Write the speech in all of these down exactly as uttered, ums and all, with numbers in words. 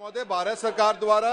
महोदय, भारत सरकार द्वारा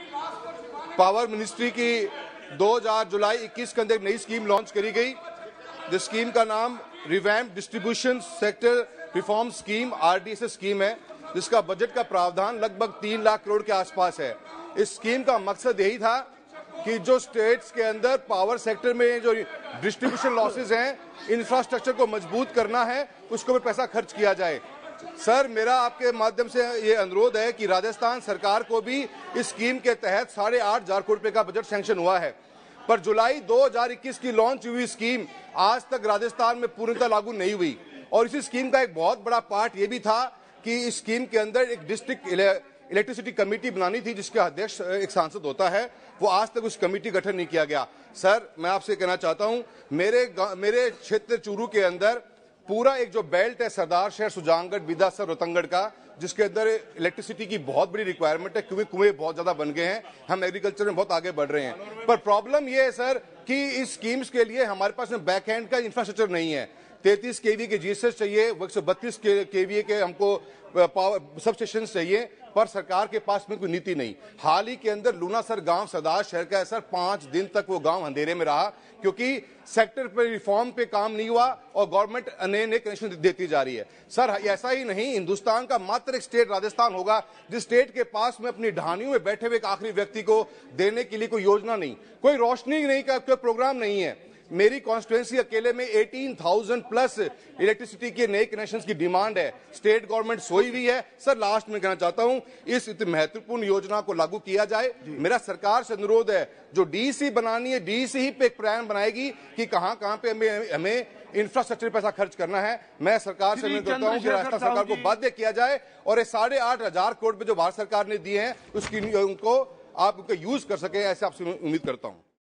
पावर मिनिस्ट्री की दो हज़ार जुलाई इक्कीस के अंदर एक नई स्कीम लॉन्च करी गई। जिस स्कीम का नाम revamp distribution sector reform scheme RDSS scheme है, जिसका बजट का प्रावधान लगभग तीन लाख करोड़ के आसपास है। इस स्कीम का मकसद यही था कि जो स्टेट्स के अंदर पावर सेक्टर में जो डिस्ट्रीब्यूशन लॉसेज हैं, इंफ्रास्ट्रक्चर को मजबूत करना है, उसको भी पैसा खर्च किया जाए। सर, मेरा आपके माध्यम से ये अनुरोध है कि राजस्थान सरकार को भी इस स्कीम के तहत साढ़े आठ हजार करोड़ रुपए का बजट सैंक्शन हुआ है, पर जुलाई दो हज़ार इक्कीस की लॉन्च हुई स्कीम आज तक राजस्थान में पूर्णतः लागू नहीं हुई। और इसी स्कीम का एक बहुत बड़ा पार्ट ये भी था कि इस स्कीम के अंदर एक डिस्ट्रिक्ट इलेक्ट्रिसिटी कमेटी बनानी थी, जिसका अध्यक्ष एक सांसद होता है। वो आज तक उस कमेटी गठन नहीं किया गया। सर, मैं आपसे कहना चाहता हूं, मेरे मेरे क्षेत्र चूरू के अंदर पूरा एक जो बेल्ट है, सरदार शहर, सुजानगढ़, बिदासर, रोहतनगढ़ का, जिसके अंदर इलेक्ट्रिसिटी की बहुत बड़ी रिक्वायरमेंट है, क्योंकि कुएं बहुत ज्यादा बन गए हैं, हम एग्रीकल्चर में बहुत आगे बढ़ रहे हैं। पर प्रॉब्लम यह है सर कि इस स्कीम्स के लिए हमारे पास में बैक एंड का इंफ्रास्ट्रक्चर नहीं है। तैंतीस केवी के जीएसएस चाहिए, एक सौ बत्तीस केवी के हमको पावर सब स्टेशन चाहिए, पर सरकार के पास में कोई नीति नहीं। हाल ही के अंदर लूनासर गांव सरदार शहर का है सर, पांच दिन तक वो गांव अंधेरे में रहा, क्योंकि सेक्टर पे रिफॉर्म पे काम नहीं हुआ और गवर्नमेंट नए नए कनेक्शन देती जा रही है। सर, ऐसा ही नहीं, हिंदुस्तान का मात्र एक स्टेट राजस्थान होगा जिस स्टेट के पास में अपनी ढानियों में बैठे हुए एक आखिरी व्यक्ति को देने के लिए कोई योजना नहीं, कोई रोशनी नहीं का कोई प्रोग्राम नहीं है। मेरी कॉन्स्टिट्यूएंसी अकेले में अठारह हज़ार प्लस इलेक्ट्रिसिटी के नए कनेक्शंस की डिमांड है। स्टेट गवर्नमेंट सोई हुई है। सर, लास्ट में कहना चाहता हूं, इस इतनी महत्वपूर्ण योजना को लागू किया जाए। मेरा सरकार से अनुरोध है, जो डीसी बनानी है, डीसी ही पे एक प्लान बनाएगी कि कहां कहां पे हमें हमें इंफ्रास्ट्रक्चर पैसा खर्च करना है। मैं सरकार से अनुरोध करता हूं कि राजस्थान सरकार को बाध्य किया जाए और ये साढ़े आठ हजार करोड़ रुपए जो भारत सरकार ने दिए हैं, उसकी उनको आप उनका यूज कर सके, ऐसे आपसे उम्मीद करता हूं।